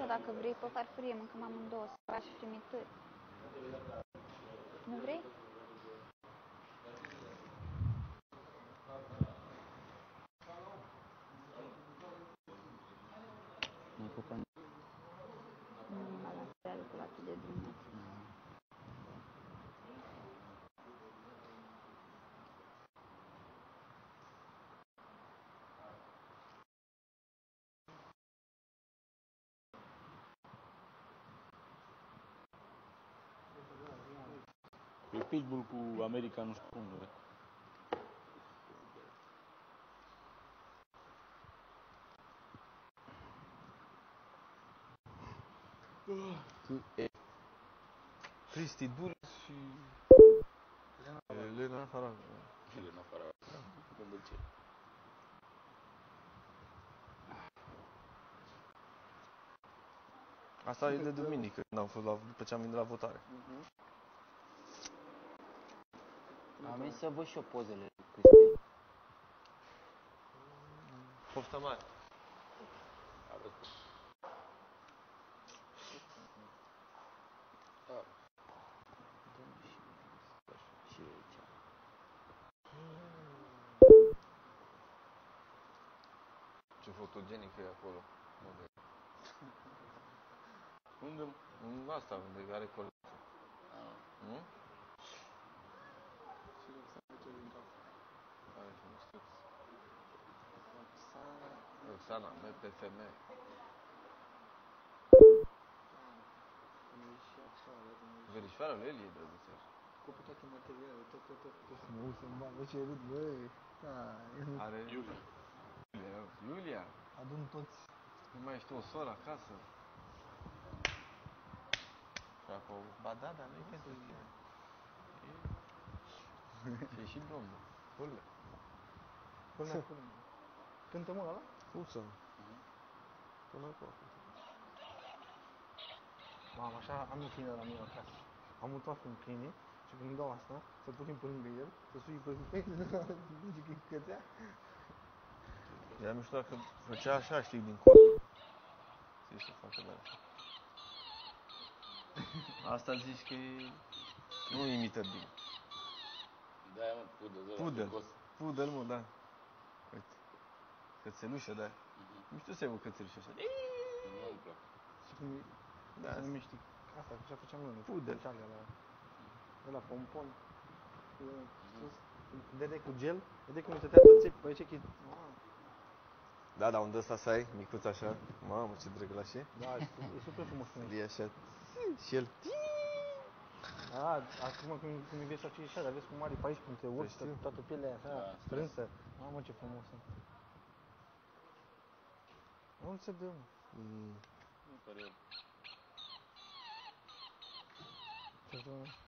dacă vrei pe farfurie, mâncăm amândouă, să faci frimituri. Nu vrei? Nu cu pan. Nu, la cereală atât de drumos. E pitbull cu America nu spun, bă. Cristi Dul și Elena Haran. Elena Haran. Conduce. Asta e de duminică, când am fost după ce am venit la votare. Am venit să văd și eu pozele lui Cristi. Poftă mare. Și aici. Ce fotogenic e acolo. Unde? În asta, unde are colecție. Nu? Are frumuseț. Roxana, MPFM. Verișoara lui Elie, drăguțel. Cu toate materialele, tot. Mă uit să-mi bag, bă, ce râd, bă. Are Iulia. Iulia. Adun toți. Nu mai ești o soră acasă. Și acolo, ba da, dar nu-i pentru tine. Și și blondă. Urlă. Până. Cântă mă ăla? Fusă. Până acolo. Mamă, așa am eu câine la mine acasă. Am un toată un câine și când îmi dau asta, să punem pe lângă el, să sui pe zice că cățea. Era mișto dacă făcea așa, știi, din cot. Știi să facă de așa. Asta zici că e... Nu imită bine. Da, mă, pudel. Pudel. Pudel, mă, da. Uite. Cățelușă, da. Mișto să aibă cățelușă așa. Nu-mi plac. Și cum e, Da. se numește, asta, așa făceam noi, Pudel. căcealea la pompon. Dede cu gel, vede cum îi stătea tot țip, băi, ce chit. Da, dar unde ăsta să ai, micuț așa. Mamă, ce drăgălaș e. Da, e super frumos când E așa. Și el. Da, acum când vezi așa, dar vezi cum are pe aici, cum te urci, toată pielea așa, Da, strânsă. Mamă, ce frumos sunt. Unde se dă, mă? Nu pare eu. Ce